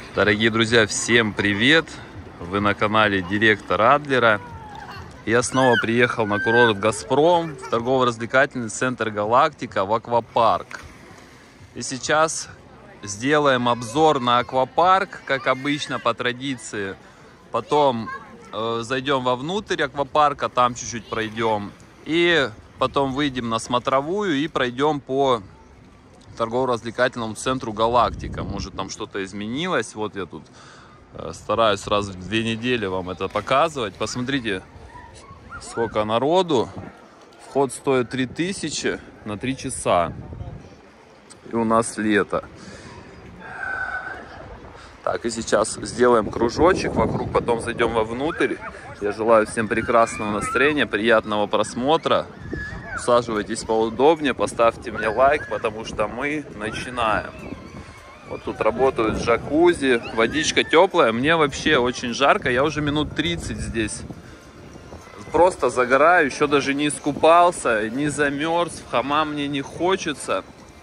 Дорогие друзья, всем привет! Вы на канале Директора Адлера. Я снова приехал на курорт Газпром, в торгово-развлекательный центр Галактика, в аквапарк. И сейчас сделаем обзор на аквапарк, как обычно, по традиции. Потом зайдем вовнутрь аквапарка, там чуть-чуть пройдем. И потом выйдем на смотровую и пройдем по торгово-развлекательному центру Галактика. Может, там что-то изменилось. Вот я тут стараюсь раз в 2 недели вам это показывать. Посмотрите, сколько народу. Вход стоит 3000 на 3 часа. И у нас лето. Так, и сейчас сделаем кружочек вокруг, потом зайдем вовнутрь. Я желаю всем прекрасного настроения, приятного просмотра. Усаживайтесь поудобнее, поставьте мне лайк, потому что мы начинаем. Вот тут работают джакузи, водичка теплая. Мне вообще очень жарко, я уже минут 30 здесь. Просто загораю, еще даже не искупался, не замерз, в хамам мне не хочется.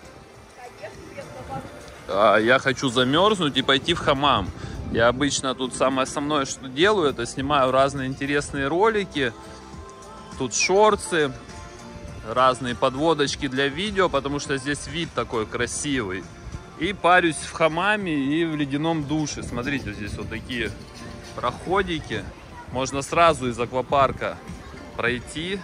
Я хочу замерзнуть и пойти в хамам. Я обычно тут самое основное, что делаю, это снимаю разные интересные ролики. Тут шорты, разные подводочки для видео, потому что здесь вид такой красивый. И парюсь в хамаме и в ледяном душе. Смотрите, здесь вот такие проходики. Можно сразу из аквапарка пройти.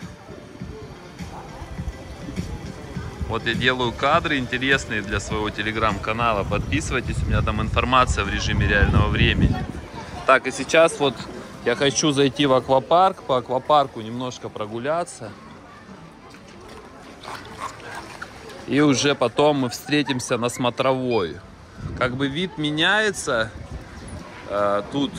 Вот я делаю кадры интересные для своего телеграм-канала. Подписывайтесь, у меня там информация в режиме реального времени. Так, и сейчас вот я хочу зайти в аквапарк, по аквапарку немножко прогуляться. И уже потом мы встретимся на смотровой. Как бы вид меняется. Тут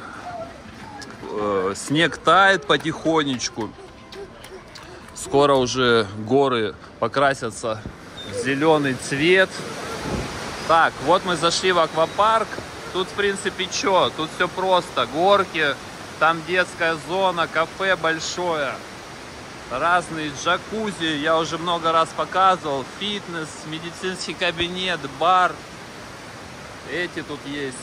снег тает потихонечку. Скоро уже горы покрасятся в зеленый цвет. Так, вот мы зашли в аквапарк. Тут, в принципе, что? Тут все просто. Горки, там детская зона, кафе большое. Разные джакузи, я уже много раз показывал. Фитнес, медицинский кабинет, бар. Эти тут есть.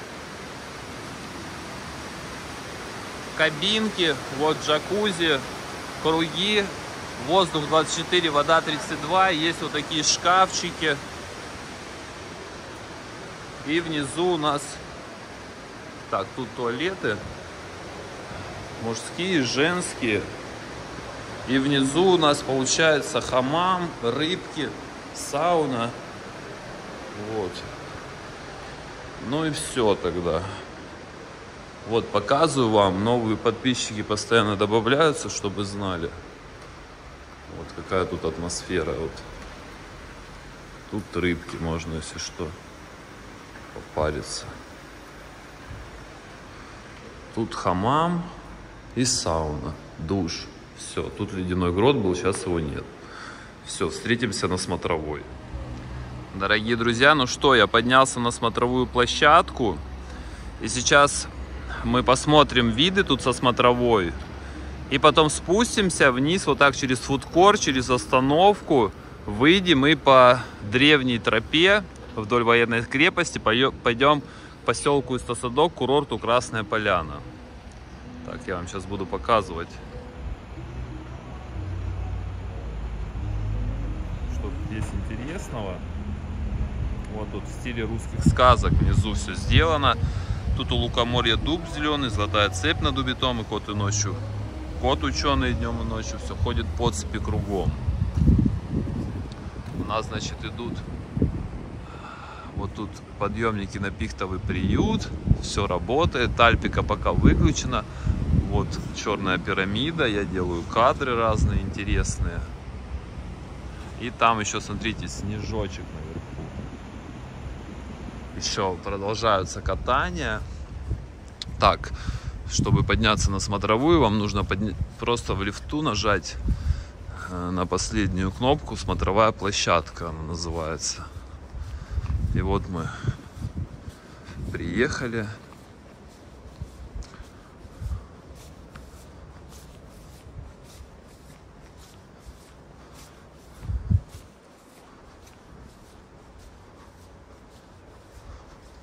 Кабинки, вот джакузи, круги. Воздух 24, вода 32. Есть вот такие шкафчики. И внизу у нас... Так, тут туалеты. Мужские, женские. И внизу у нас получается хамам, рыбки, сауна. Вот. Ну и все тогда. Вот показываю вам. Новые подписчики постоянно добавляются, чтобы знали. Вот какая тут атмосфера. Вот. Тут рыбки можно, если что, попариться. Тут хамам и сауна, душ. Все, тут ледяной грот был, сейчас его нет. Все, встретимся на смотровой. Дорогие друзья, ну что, я поднялся на смотровую площадку. И сейчас мы посмотрим виды тут со смотровой. И потом спустимся вниз вот так через фудкорт, через остановку. Выйдем и по древней тропе вдоль военной крепости пойдем к поселку Истосадок, курорту Красная Поляна. Так, я вам сейчас буду показывать. Что здесь интересного. Вот тут в стиле русских сказок внизу все сделано. Тут у лукоморья дуб зеленый, золотая цепь над убитом и кот и ночью. Кот ученый днем и ночью, все ходит по цепи кругом. У нас, значит, идут вот тут подъемники на пихтовый приют. Все работает, тальпика пока выключена. Вот черная пирамида, я делаю кадры разные интересные. И там еще, смотрите, снежочек наверху. Еще продолжаются катания. Так, чтобы подняться на смотровую, вам нужно просто в лифту нажать на последнюю кнопку. Смотровая площадка она называется. И вот мы приехали.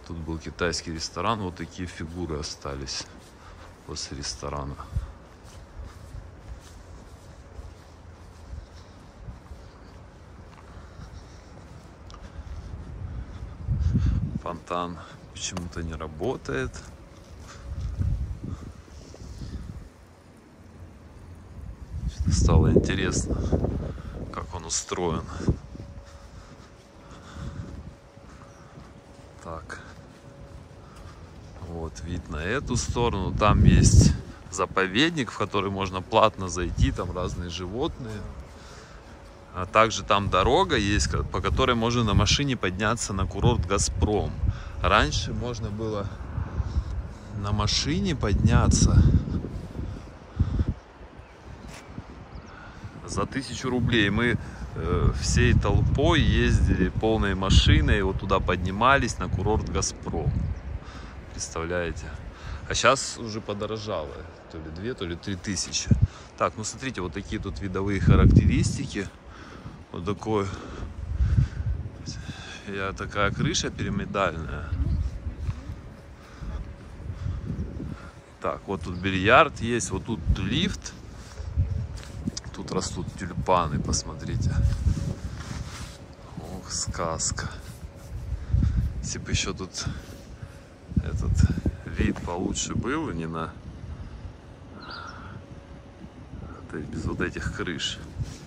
Тут был китайский ресторан, вот такие фигуры остались после ресторана. Фонтан почему-то не работает. Стало интересно, как он устроен. Так. Вот вид на эту сторону. Там есть заповедник, в который можно платно зайти. Там разные животные. А также там дорога есть, по которой можно на машине подняться на курорт Газпром. Раньше можно было на машине подняться за 1000 рублей. Мы всей толпой ездили полной машиной, вот туда поднимались на курорт Газпром. Представляете? А сейчас уже подорожало. То ли 2, то ли 3000. Так, ну смотрите, вот такие тут видовые характеристики. Вот такая крыша пирамидальная. Так, вот тут бильярд есть, вот тут лифт. Тут растут тюльпаны, посмотрите. Ох, сказка. Если бы еще тут этот вид получше был, не на без вот этих крыш.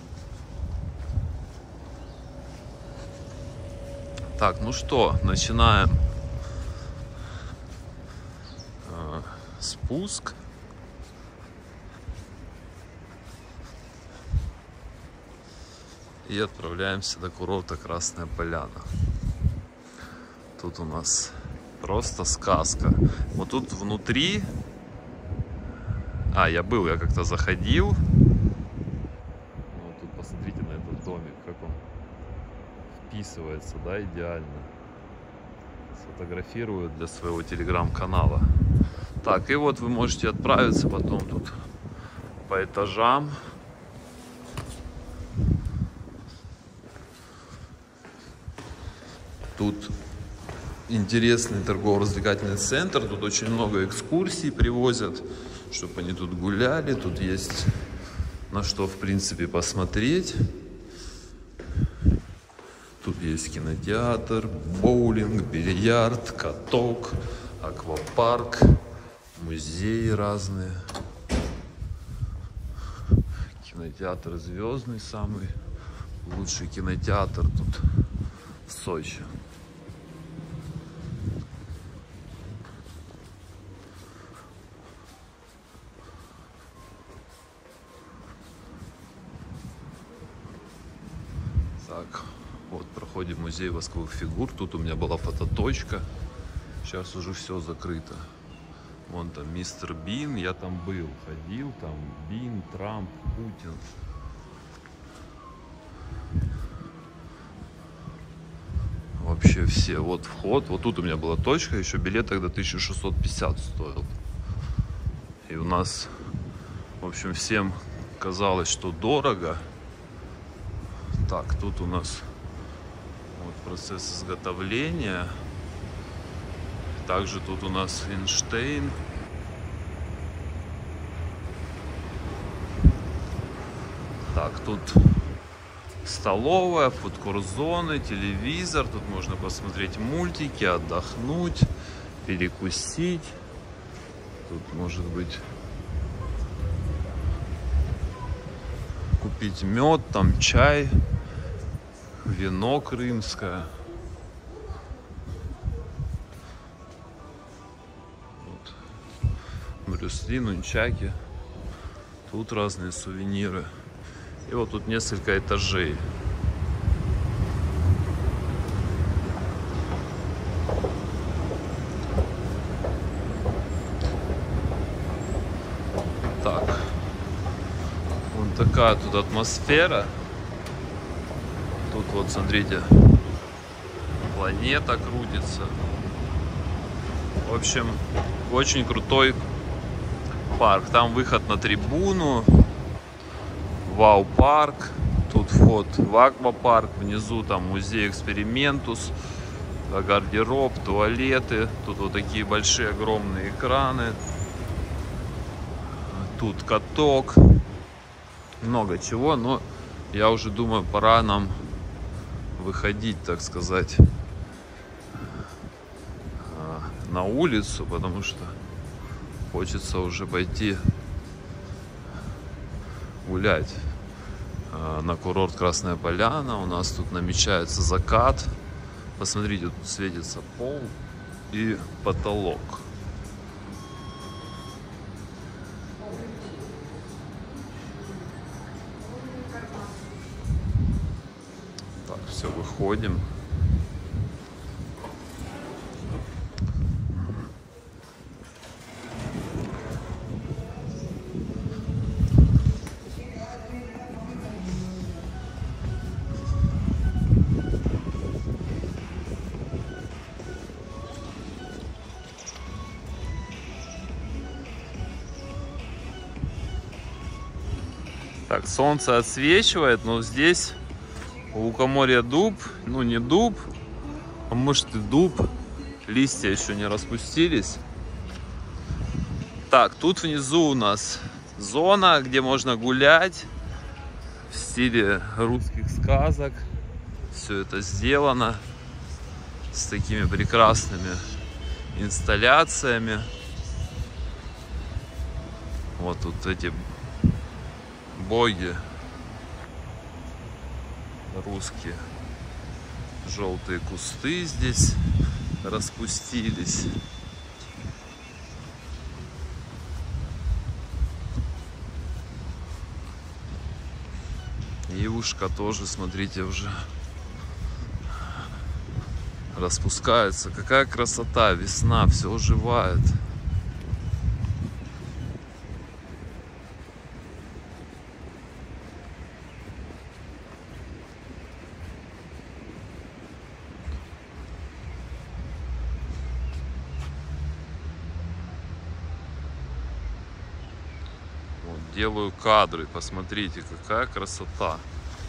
Так, ну что, начинаем спуск. И отправляемся до курорта Красная Поляна. Тут у нас просто сказка. Вот тут внутри... я как-то заходил. Вот тут посмотрите на этот домик, как он вписывается, да, идеально. Сфотографирую для своего телеграм-канала. Так, и вот вы можете отправиться потом тут по этажам. Тут интересный торгово-развлекательный центр. Тут очень много экскурсий привозят, чтобы они тут гуляли. Тут есть на что, в принципе, посмотреть. Тут есть кинотеатр, боулинг, бильярд, каток, аквапарк, музеи разные. Кинотеатр Звездный, самый лучший кинотеатр тут в Сочи. Так, вот проходим музей восковых фигур. Тут у меня была фототочка. Сейчас уже все закрыто. Вон там мистер Бин. Я там был, ходил. Там Бин, Трамп, Путин. Вообще все. Вот вход. Вот тут у меня была точка. Еще билет тогда 1650 стоил. И у нас, в общем, всем казалось, что дорого. Так, тут у нас вот процесс изготовления. Также тут у нас Эйнштейн. Так, тут столовая, фудкорт-зоны, телевизор. Тут можно посмотреть мультики, отдохнуть, перекусить. Тут может быть купить мед, там чай, вино крымское. Вот. Брюс Ли, нунчаки. Тут разные сувениры. И вот тут несколько этажей. Так. Вон такая тут атмосфера. Тут вот, смотрите, планета крутится. В общем, очень крутой парк. Там выход на трибуну. Вау-парк. Тут вход в аквапарк. Внизу там музей Экспериментус. гардероб, туалеты. Тут вот такие большие огромные экраны. Тут каток. Много чего, но я уже думаю, пора нам выходить, так сказать, на улицу, потому что хочется уже пойти гулять на курорт Красная Поляна. У нас тут намечается закат. Посмотрите, тут светится пол и потолок. Так, все, выходим. Так, солнце отсвечивает, но здесь у лукоморья дуб, ну не дуб, а может и дуб, листья еще не распустились. Так, тут внизу у нас зона, где можно гулять в стиле русских сказок. Все это сделано с такими прекрасными инсталляциями. Вот тут эти боги русские, желтые кусты здесь распустились. Ивушка тоже, смотрите, уже распускается. Какая красота, весна, все оживает. Делаю кадры, посмотрите, какая красота.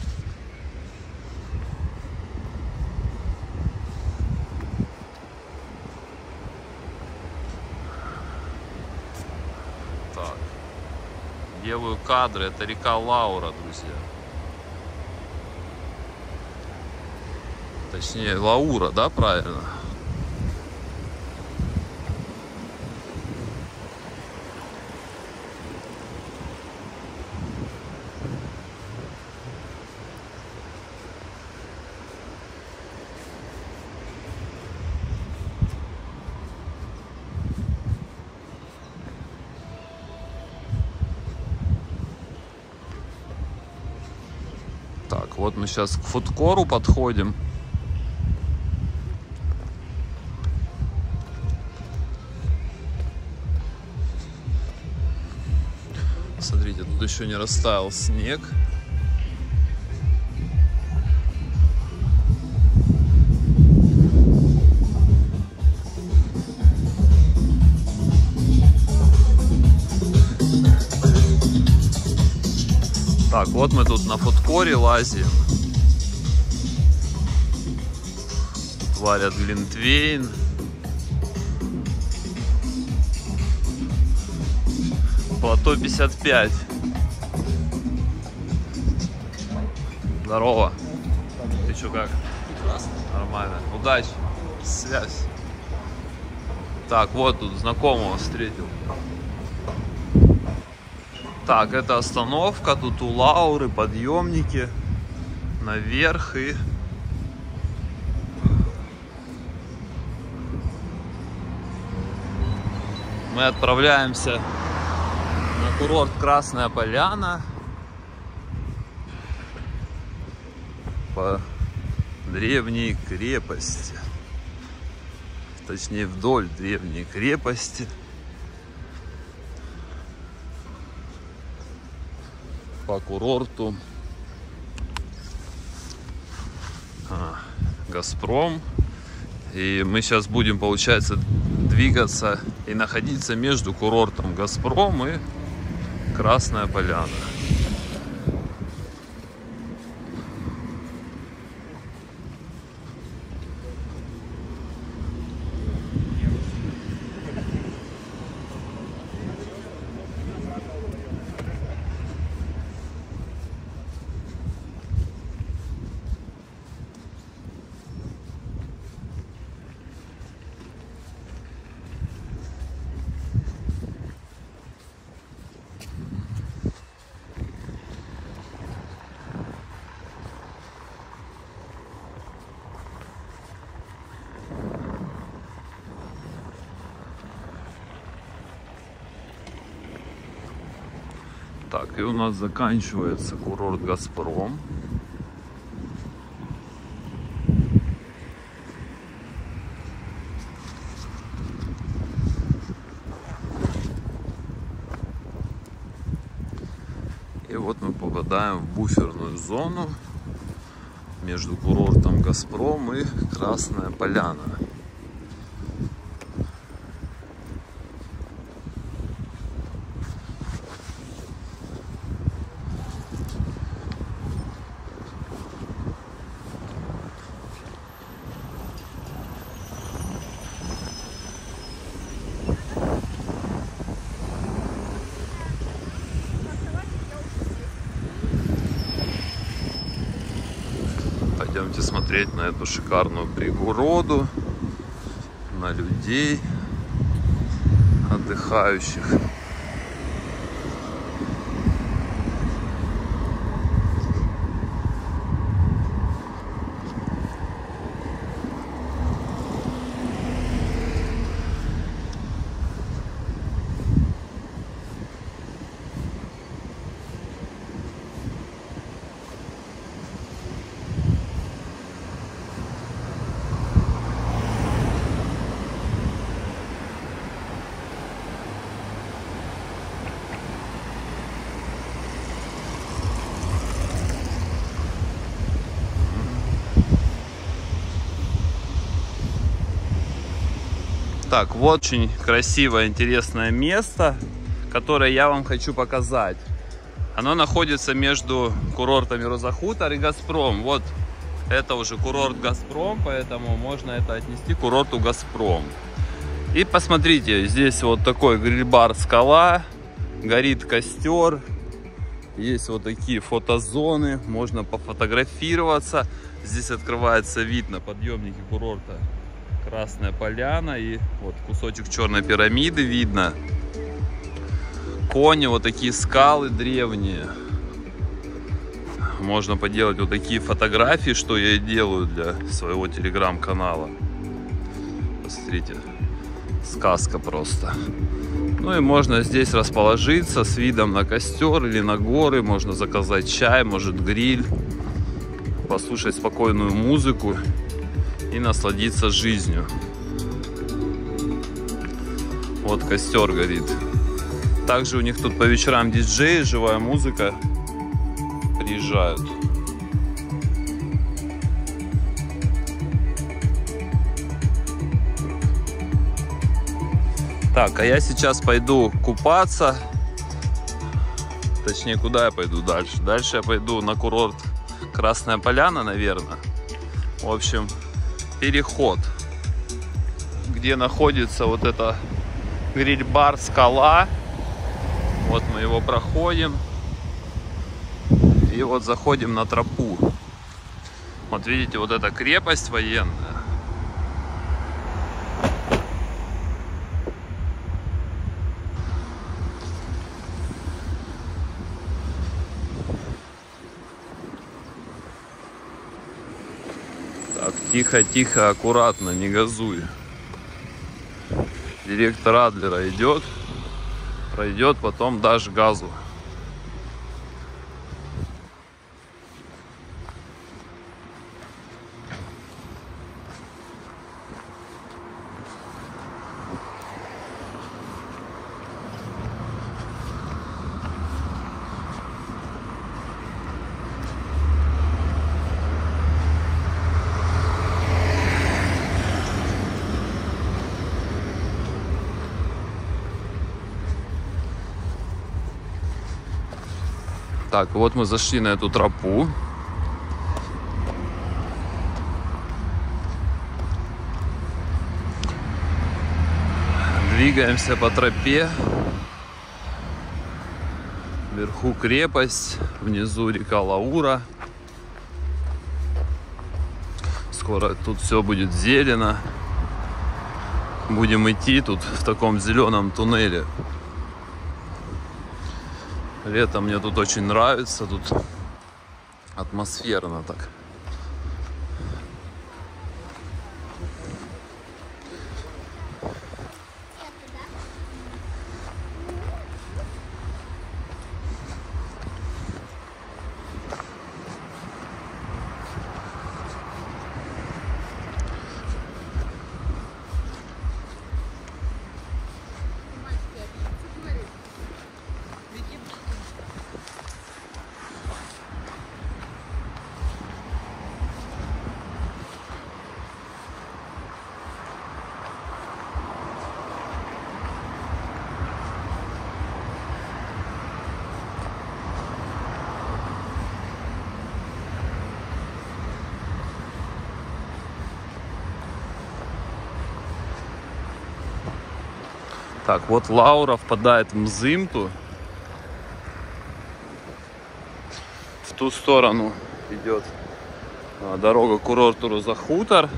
Так, делаю кадры, это река Лаура, друзья. Точнее, Лаура, да, правильно? Так, вот мы сейчас к фудкору подходим. Смотрите, тут еще не растаял снег. Так, вот мы тут на фудкоре лазим. Тут варят глинтвейн. Плато 55. Здорово. Ты чё, как? Прекрасно. Нормально. Удачи. Связь. Так, вот тут знакомого встретил. Так, это остановка. Тут у Лауры подъемники наверх и... Мы отправляемся на курорт Красная Поляна по древней крепости. Точнее, вдоль древней крепости. По курорту Газпром. И мы сейчас будем, получается, двигаться и находиться между курортом Газпром и Красная Поляна. Так, и у нас заканчивается курорт «Газпром». И вот мы попадаем в буферную зону между курортом «Газпром» и Красная Поляна. Пойдемте смотреть на эту шикарную природу, на людей отдыхающих. Так, вот очень красивое, интересное место, которое я вам хочу показать. Оно находится между курортами Роза-Хутор и «Газпром». Вот это уже курорт «Газпром», поэтому можно это отнести к курорту «Газпром». И посмотрите, здесь вот такой гриль-бар «Скала», горит костер, есть вот такие фотозоны, можно пофотографироваться. Здесь открывается вид на подъемники курорта Красная Поляна, и вот кусочек черной пирамиды видно. Кони, вот такие скалы древние. Можно поделать вот такие фотографии, что я и делаю для своего телеграм-канала. Посмотрите, сказка просто. Ну и можно здесь расположиться с видом на костер или на горы. Можно заказать чай, может гриль, послушать спокойную музыку и насладиться жизнью. Вот костер горит. Также у них тут по вечерам диджеи, живая музыка, приезжают. Так, а я сейчас пойду купаться. Точнее, куда я пойду дальше? Дальше я пойду на курорт Красная Поляна, наверное. В общем, переход, где находится вот это гриль-бар «Скала». Вот мы его проходим. И вот заходим на тропу. Вот видите, вот эта крепость военная. Так, тихо-тихо, аккуратно, не газуй. Директор Адлера идет, пройдет, потом дашь газу. Так, вот мы зашли на эту тропу. Двигаемся по тропе. Вверху крепость, внизу река Лаура. Скоро тут все будет зелено. Будем идти тут в таком зеленом туннеле. Летом мне тут очень нравится, тут атмосферно так. Так, вот Лаура впадает в Мзымту. В ту сторону идет дорога к курорту Роза-Хутор.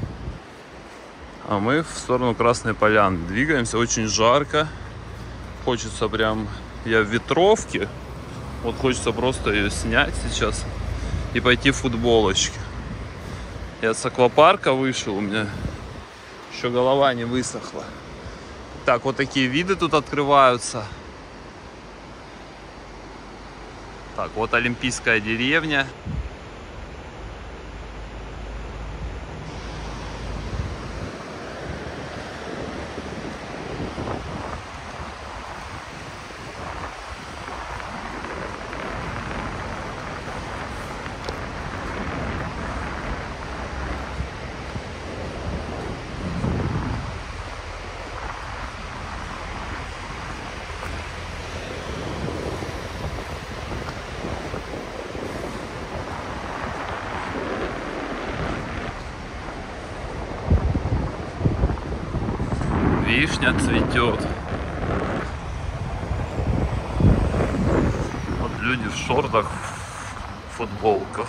А мы в сторону Красной Поляны двигаемся. Очень жарко. Хочется прям... Я в ветровке. Вот хочется просто ее снять сейчас и пойти в футболочке. Я с аквапарка вышел, у меня еще голова не высохла. Так, вот такие виды тут открываются. Так, вот Олимпийская деревня. Вишня цветет. Вот люди в шортах, в футболках.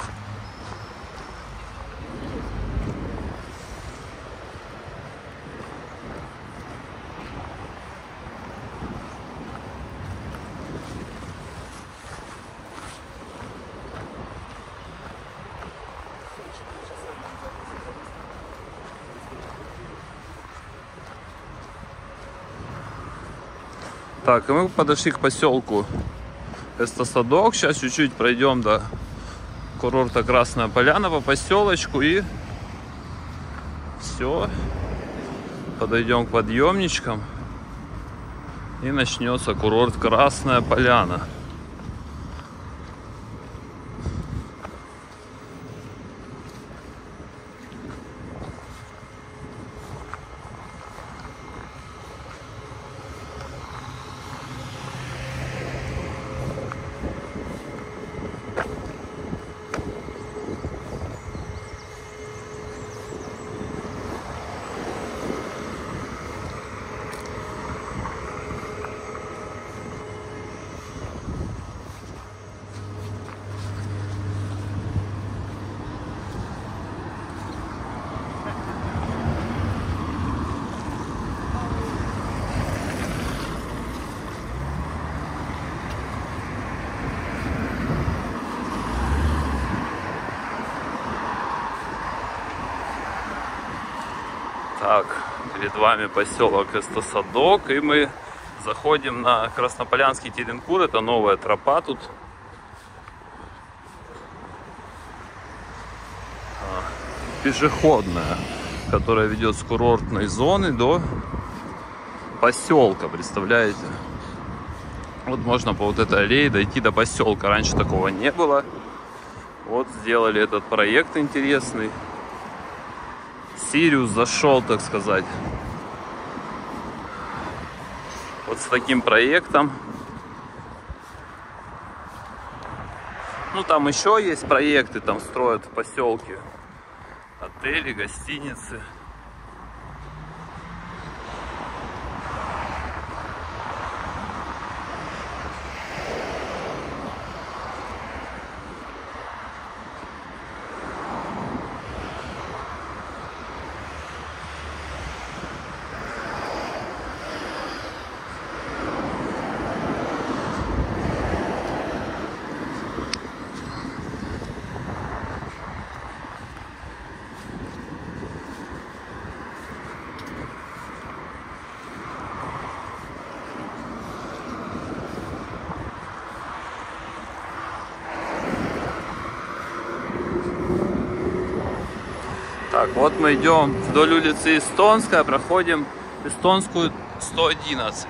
Так, и мы подошли к поселку Эстосадок. Сейчас чуть-чуть пройдем до курорта Красная Поляна по поселочку и все. Подойдем к подъемничкам и начнется курорт Красная Поляна. Так, перед вами поселок Эстосадок, и мы заходим на Краснополянский Теренкур. Это новая тропа тут. Пешеходная, которая ведет с курортной зоны до поселка, представляете? Вот можно по вот этой аллее дойти до поселка. Раньше такого не было. Вот сделали этот проект интересный. Сириус зашел, так сказать, вот с таким проектом. Ну, там еще есть проекты, там строят в поселке отели, гостиницы. Так, вот мы идем вдоль улицы Эстонская, проходим Эстонскую 111.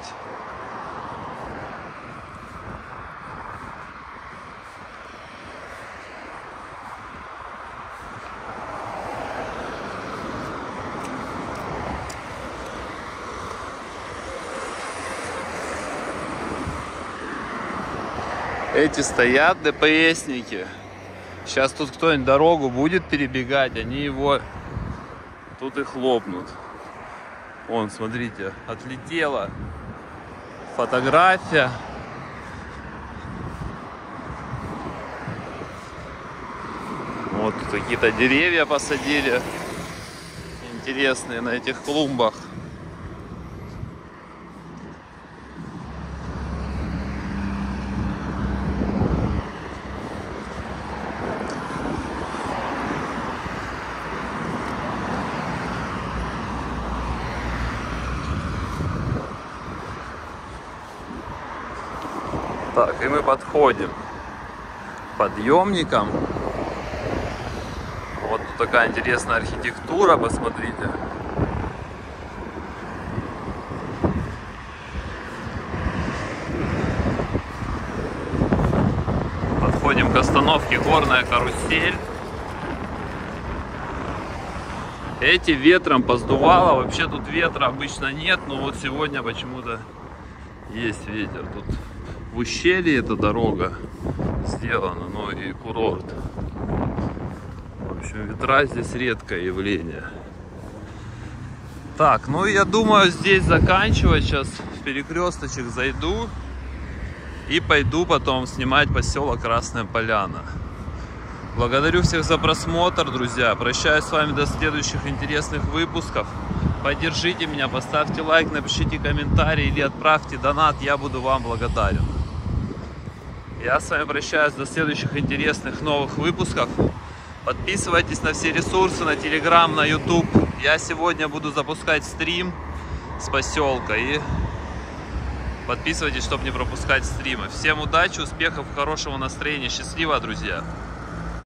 Эти стоят ДПСники. Сейчас тут кто-нибудь дорогу будет перебегать, они его тут и хлопнут. Вон, смотрите, отлетело. фотография. Вот тут какие-то деревья посадили интересные на этих клумбах. Так, и мы подходим к подъемникам. Вот тут такая интересная архитектура, посмотрите. Подходим к остановке «Горная карусель». Эти ветром поздувало. Вообще тут ветра обычно нет, но вот сегодня почему-то есть ветер. Тут в ущелье эта дорога сделана, но и курорт. В общем, ветра здесь редкое явление. Так, ну я думаю здесь заканчивать. Сейчас в перекресточек зайду и пойду потом снимать поселок Красная Поляна. Благодарю всех за просмотр, друзья. Прощаюсь с вами до следующих интересных выпусков. Поддержите меня, поставьте лайк, напишите комментарий или отправьте донат. Я буду вам благодарен. Я с вами прощаюсь до следующих интересных новых выпусков. Подписывайтесь на все ресурсы, на Telegram, на YouTube. Я сегодня буду запускать стрим с поселка. И подписывайтесь, чтобы не пропускать стримы. Всем удачи, успехов, хорошего настроения. Счастливо, друзья!